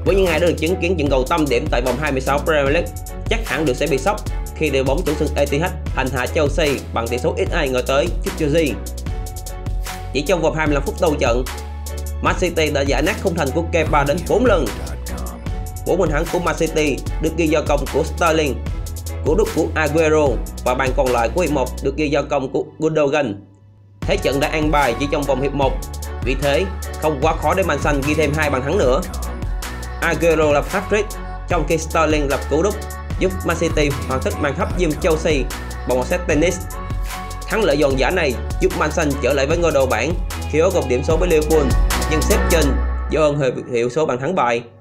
Với những ai đã được chứng kiến trận cầu tâm điểm tại vòng 26 Premier League, chắc hẳn được sẽ bị sốc khi đội bóng chủ sân Etihad hành hạ Chelsea bằng tỷ số ít ai ngờ tới trước Chelsea. Chỉ trong vòng 25 phút đầu trận, Man City đã giải nát khung thành của Kepa đến 4 lần. 4 bàn thắng của Man City được ghi do công của Sterling, cú đúp của Aguero và bàn còn lại của hiệp 1 được ghi do công của Gundogan. Thế trận đã an bài chỉ trong vòng hiệp 1, vì thế không quá khó để Man Xanh ghi thêm 2 bàn thắng nữa. Aguero lập hat-trick trong khi Sterling lập cú đúp giúp Man City hoàn tất màn hấp diêm Chelsea bằng một set tennis. Thắng lợi giòn giả này giúp Man Xanh trở lại với ngôi đầu bảng khi có cùng điểm số với Liverpool, nhưng xếp trên do hơn hiệu số bàn thắng bại.